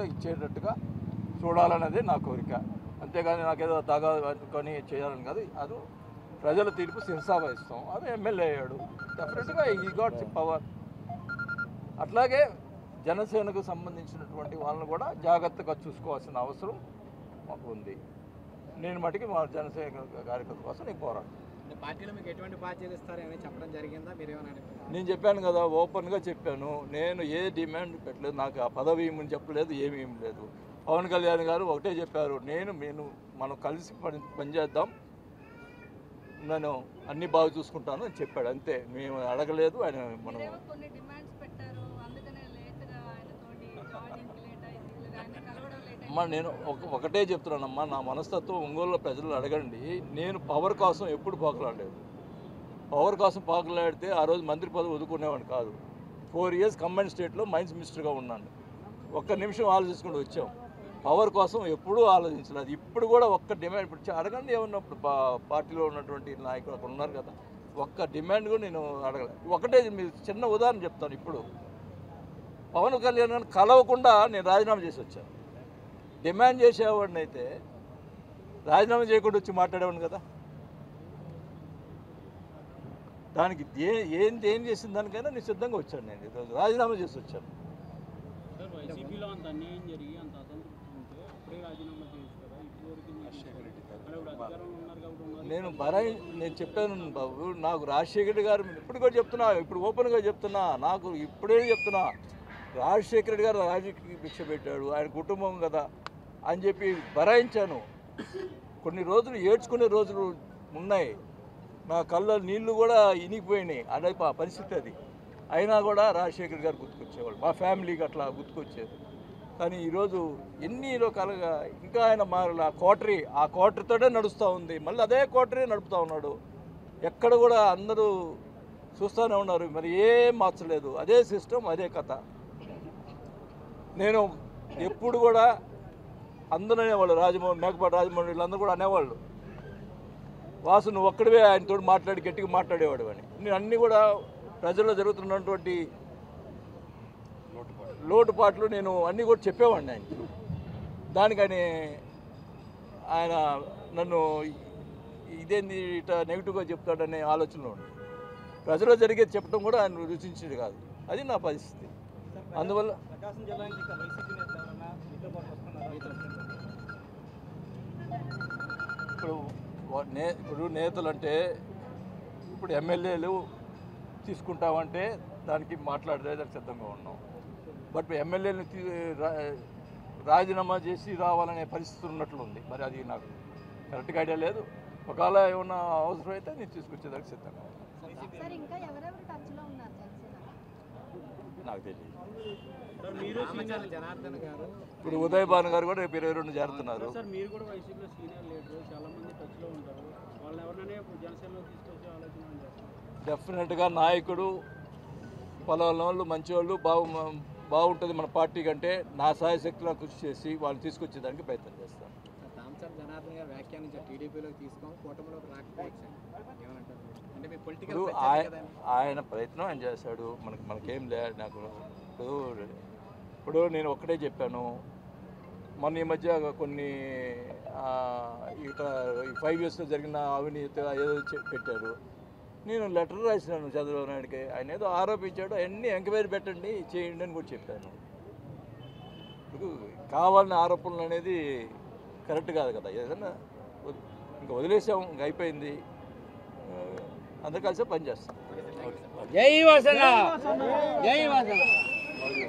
ఇచ్చేటట్టుగా చూడాలన్నది నా కోరిక. అంతేగాని నాకేదో తాగా అనుకొని చేయాలని కాదు. అది ప్రజల తీర్పు శిరసావహిస్తాం. అది ఎమ్మెల్యే అయ్యాడు, డెఫినెట్గా ఈ గాట్ పవర్. అట్లాగే జనసేనకు సంబంధించినటువంటి వాళ్ళని కూడా జాగ్రత్తగా చూసుకోవాల్సిన అవసరం మాకు ఉంది. నేను మటుకి మా జనసేన కార్యకర్త కోసం నేను పోరాడు. పార్టీలో మీకు ఎటువంటి బాధ్యతలు ఇస్తారని చెప్పడం జరిగిందా? మీరు ఏమైనా నేను చెప్పాను కదా, ఓపెన్గా చెప్పాను. నేను ఏ డిమాండ్ పెట్టలేదు, నాకు ఆ పదవి ఏమని చెప్పలేదు, ఏమీ లేదు. పవన్ కళ్యాణ్ గారు ఒకటే చెప్పారు, మనం కలిసి పనిచేద్దాం, నేను అన్ని బాగా చూసుకుంటాను అని చెప్పాడు. అంతే, మేము అడగలేదు. ఆయన మనం అమ్మా నేను ఒకటే చెప్తున్నానమ్మా, నా మనస్తత్వం ఒంగోలు ప్రజలు అడగండి. నేను పవర్ కోసం ఎప్పుడు పోకలాడలేదు. పవర్ కోసం పోకలాడితే ఆ రోజు మంత్రి పదవి వదుకునేవాడిని కాదు. 4 years కంబైన్ స్టేట్లో మైన్స్ మినిస్టర్గా ఉన్నాను. ఒక్క నిమిషం ఆలోచించుకుంటూ వచ్చాం. పవర్ కోసం ఎప్పుడూ ఆలోచించలేదు. ఇప్పుడు కూడా ఒక్క డిమాండ్ ఇప్పుడు అడగండి. ఏమన్నప్పుడు పార్టీలో ఉన్నటువంటి నాయకులు అక్కడ ఉన్నారు కదా, ఒక్క డిమాండ్ కూడా నేను అడగలేదు. ఒకటే మీరు చిన్న ఉదాహరణ చెప్తాను. ఇప్పుడు పవన్ కళ్యాణ్ గారిని కలవకుండా నేను రాజీనామా చేసి వచ్చాను. డిమాండ్ చేసేవాడిని అయితే రాజీనామా చేయకుండా వచ్చి మాట్లాడేవాడిని కదా. దానికి ఏం చేసిన దానికైనా నేను సిద్ధంగా వచ్చాను. నేను ఈరోజు రాజీనామా చేసి వచ్చాను. నేను చెప్పాను బాబు, నాకు రాజశేఖర్ గారు ఇప్పుడు కూడా చెప్తున్నా, ఇప్పుడు ఓపెన్గా చెప్తున్నా, నాకు ఇప్పుడే చెప్తున్నా, రాజశేఖర రెడ్డి గారు రాజకీయ భిక్ష పెట్టాడు, ఆయన కుటుంబం కదా అని చెప్పి భరాయించాను. కొన్ని రోజులు ఏడ్చుకునే రోజులు ఉన్నాయి. నా కళ్ళ నీళ్లు కూడా ఇనిగిపోయినాయి. అదే పరిస్థితి అది. అయినా కూడా రాజశేఖర్ గారు గుర్తుకొచ్చేవాళ్ళు, మా ఫ్యామిలీకి అట్లా గుర్తుకొచ్చేది. కానీ ఈరోజు ఎన్ని రకాలుగా ఇంకా ఆయన మారల ఆ కోటరీతోనే నడుస్తూ ఉంది. మళ్ళీ అదే కోటరీ నడుపుతూ ఉన్నాడు. ఎక్కడ కూడా అందరూ చూస్తూనే ఉన్నారు, మరి ఏం మార్చలేదు. అదే సిస్టమ్, అదే కథ. నేను ఎప్పుడు కూడా అందరూ అనేవాళ్ళు, మేకపాటి రాజమోహన్ వీళ్ళందరూ కూడా అనేవాళ్ళు, వాసు నువ్వు ఒక్కడివే ఆయనతో మాట్లాడి గట్టిగా మాట్లాడేవాడు అని. నేను అన్నీ కూడా ప్రజల్లో జరుగుతున్నటువంటి లోటుపాట్లు నేను అన్నీ కూడా చెప్పేవాడిని ఆయన. దానికని ఆయన నన్ను ఇదేంది ఇట్లా నెగిటివ్గా చెప్తాడనే ఆలోచనలో ఉంది. ప్రజల్లో జరిగేది చెప్పడం కూడా ఆయన రుచించేది కాదు. అది నా పరిస్థితి. అందువల్ల ఇప్పుడు నేతలు అంటే ఇప్పుడు ఎమ్మెల్యేలు తీసుకుంటామంటే దానికి మాట్లాడేదానికి సిద్ధంగా ఉన్నాం. బట్ ఎమ్మెల్యేలను రాజీనామా చేసి రావాలనే పరిస్థితి ఉన్నట్లుంది. మరి అది నాకు కరెక్ట్గా ఐడియా లేదు. ఒకవేళ ఏమన్నా అవసరం అయితే నేను తీసుకొచ్చేదానికి సిద్ధంగా ఉన్నాను. నాకు తెలియదు. ఇప్పుడు ఉదయ్ భాను గారు కూడా రేపు 22 చేరుతున్నారు. డెఫినెట్గా నాయకుడు పలానా వాళ్ళు మంచివాళ్ళు బాగుంటుంది మన పార్టీ కంటే నా సాయశక్తిలో కృషి చేసి వాళ్ళని తీసుకొచ్చేదానికి ప్రయత్నం చేస్తాను. ఇప్పుడు ఆయన ప్రయత్నం ఆయన చేశాడు. మనకేం లేదు. నాకు ఇప్పుడు నేను ఒక్కటే చెప్పాను, మొన్న ఈ మధ్య కొన్ని ఇక 5 yearsలో జరిగిన అవినీతి ఏదో పెట్టారు. నేను లెటర్ రాసినాను చంద్రబాబు నాయుడికి. ఆయన ఏదో ఆరోపించాడు, అవన్నీ ఎంక్వైరీ పెట్టండి చేయండి అని కూడా చెప్పాను. ఇప్పుడు కావాలని ఆరోపణలు అనేది కరెక్ట్ కాదు కదా. ఏదన్నా ఇంకా వదిలేసాం, ఇంకా అయిపోయింది. అందరు కలిసి పనిచేస్తాం. జై వాసన.